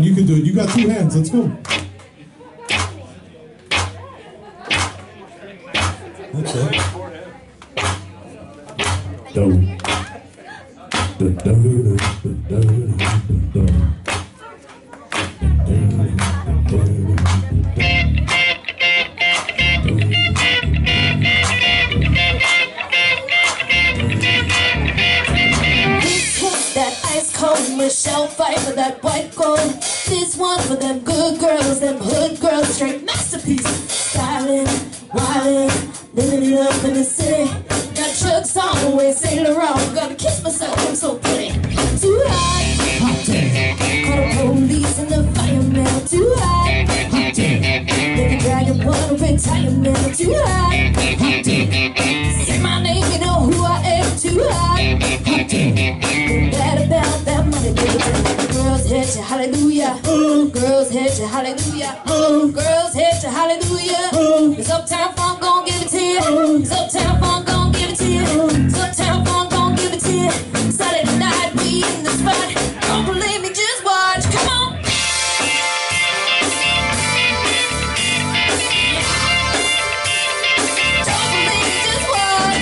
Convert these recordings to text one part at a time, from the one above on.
you can do it. You got two hands. Let's go. That's it. That ice cold Michelle fight for that white gold. This one for them good girls, them hood girls, straight masterpiece. Styling, wildin', living it up in the city. Got Chuck's on the way, Saint Laurent. Gonna kiss myself, I'm so pretty. Too hot, hot damn. Call the police and the fireman. Too hot, hot damn. Baby dragon, wanna retirement. Too hot, hot damn. Say my name, you know who I am. Too hot, hot damn. Bad about that money, baby. Girls hit you, hallelujah. Girls hit you, hallelujah. Girls hit you, hallelujah. It's Uptown Funk, gon' give it to you. It's Uptown Funk, gon' give it to you. It's Uptown Funk, gon' give it to you. Saturday night, we in the spot. Don't believe me, just watch. Come on. Don't believe me, just watch.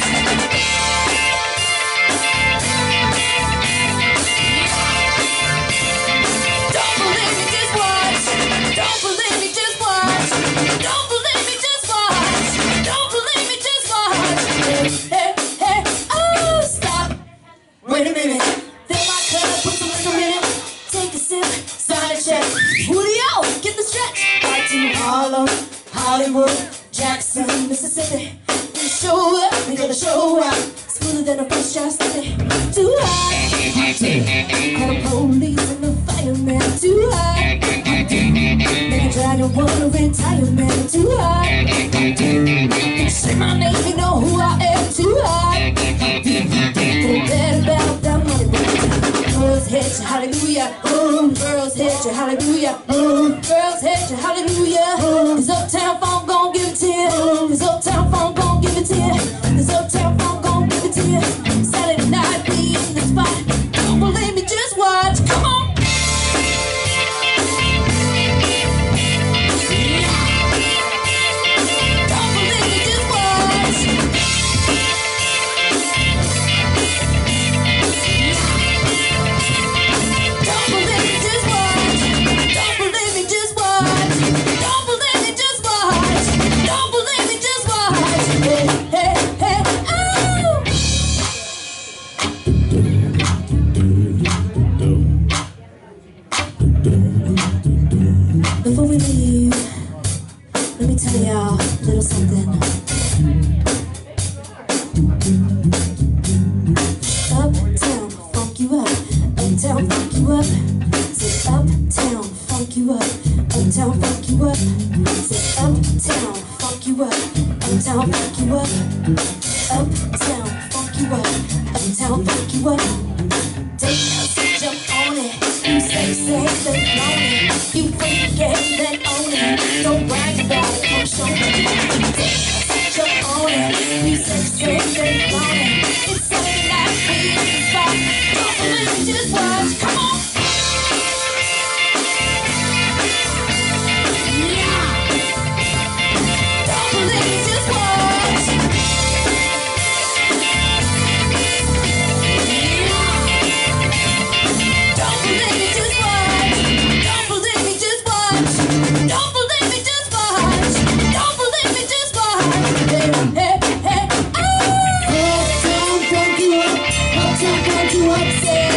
Don't believe me, just watch. Don't believe me, just watch. Don't believe me, just watch. Don't believe me, just watch. Hey, hey, hey, oh, stop. Wait a minute. Fill my cup, put some liquor in it. Take a sip, sign a check. Julio, get the stretch. Right to Harlem, Hollywood, Jackson, Mississippi. We show up, we gotta show out. Smoother than a fresh drop sticky. Too hot, hot damn. Call the police and the fireman. Too hot, hot damn. Make a dragon wanna retirement. Too hot, hot damn. Say my name, you know who I am. Too hot, hot damn. Forget about that money, baby. Girls hit you, hallelujah. Girls hit you, hallelujah. Girls hit you, hallelujah. It's Uptown Funk, gon' give it to you. It's Uptown Funk, gon' give it to you. It's Uptown Funk, gon' give it to you. Saturday night, we in the spot. Don't believe me, just watch. Come on. Don't believe me, just watch. Don't believe me, just watch. Don't believe me, just watch. Don't believe me, just watch. Don't believe me, just watch. Hey, hey, hey, oh. Before we leave, let me tell y'all a little something. Uptown, funk you up. Uptown, funk you up. Say uptown, funk you up. Uptown, funk you up. Say uptown, funk you up. Uptown, funk you up. Uptown, funk you up. Uptown, funk you up. Take a seat, jump on it. You say, then own it. You forget, then own it. Don't brag about it, come show me. Take a seat, jump on it. You say, then own it. It's Saturday night, we in the spot. Don't believe me, just watch. Come on. Yeah. Don't believe me, just watch. Don't believe me, just watch. Don't believe me, just watch. Don't believe me, just watch. Don't believe me, just watch. Hey, hey, hey, oh. Uptown, funk you up. Uptown, funk you up. Say